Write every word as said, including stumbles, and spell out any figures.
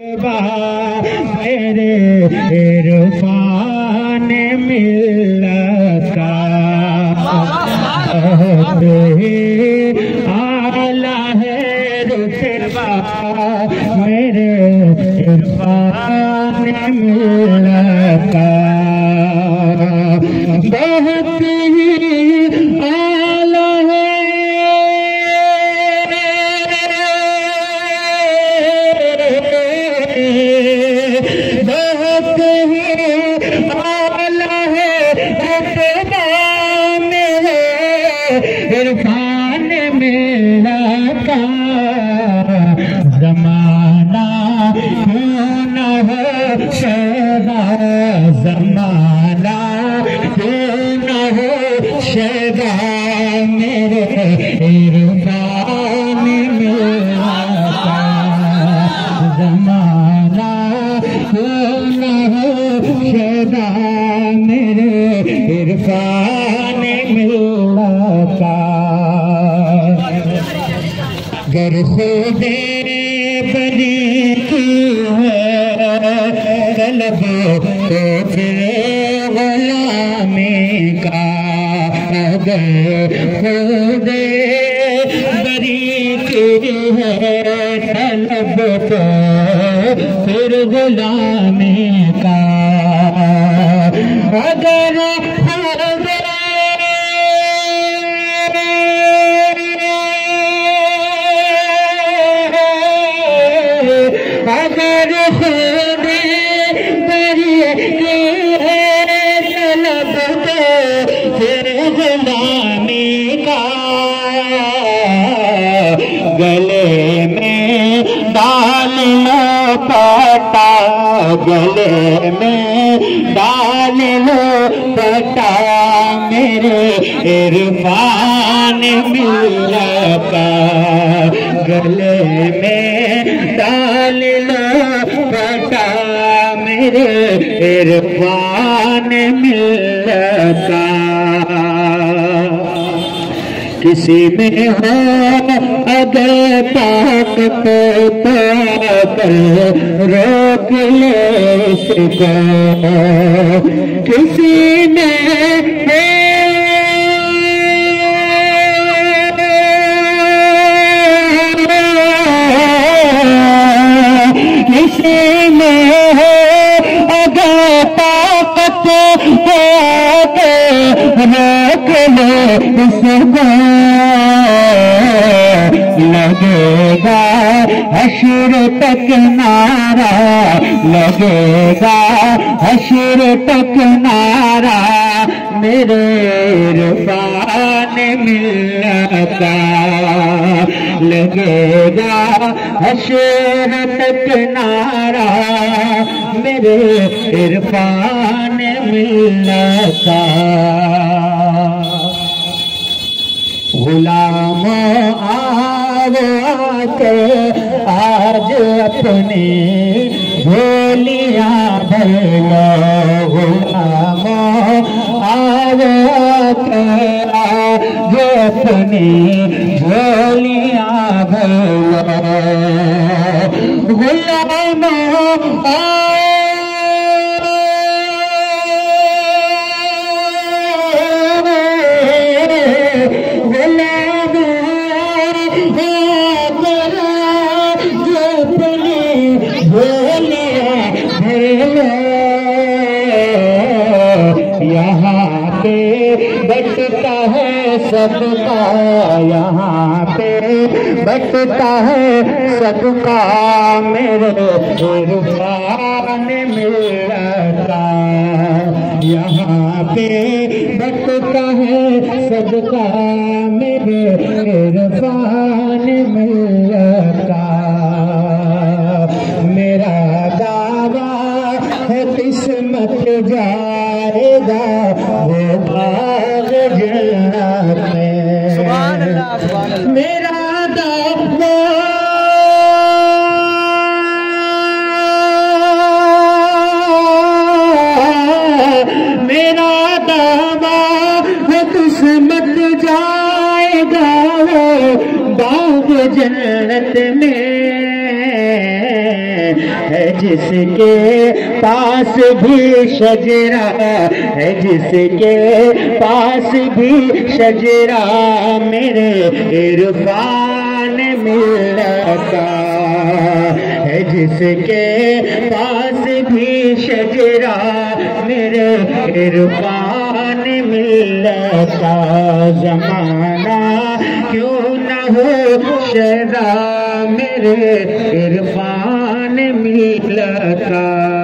मेरे इरफान मिल्लत का आला है रुतबा, मेरे इरफान मिल्लत का बहुत ही आला है, बहुत ही आला है रुतबा, मेरे इरफान मिल्लत का ज़माना क्यों न हो शैदा, ज़माना क्यों न हो शैदा, मेरे इरफान मिल्लत का ज़माना क्यों न हो शैदा, मेरे इरफान मिल्लत का गर खुदे बनी की है तलब तो फिर गुलामी का, अगर खुदे बनी की है तलब तो फिर गुलामी का, अगर अगर खुदे बरी की है तलब तो फिर गुलामी का, गले में डाल लो पटा, गले में डाल लो पटा, मेरे इरफान मिल्लत का गले में डाल लो पटा, मेरे इरफान मिल्लत का किसी में हो अगर ताकत पाकर रोक ले इसको, किसी में है किसी में है अगर ताकत पाकर रोक ले इसको, लगेगा हश्र तक नारा, लगेगा हश्र तक नारा, मेरे इरफान मिल्लत का लगेगा हश्र तक नारा, मेरे इरफान मिल्लत का गुलामों आओ आके आज अपनी झोलियां भर लो, गुलामों आओ आके आज अपनी झोलियां भर लो, गुलामों यहाँ पे बटता है सबका, यहाँ पे बटता है सबका, मेरे इरफान मिल्लत का यहाँ पे बटता है सबका, मेरे इरफान मिल्लत का मेरा दावा है किस्मत जाएगा वो भाग जन्नत में, मेरा दावा मेरा दावा है किस्मत जाएगा वो भाग जन्नत में, है जिसके पास भी शजरा है जिसके पास भी शजरा मेरे इरफान मिलता है जिसके पास भी शजरा मेरे इरफान मिलता ज़माना क्यों न हो शरा मेरे इरफान मिलता।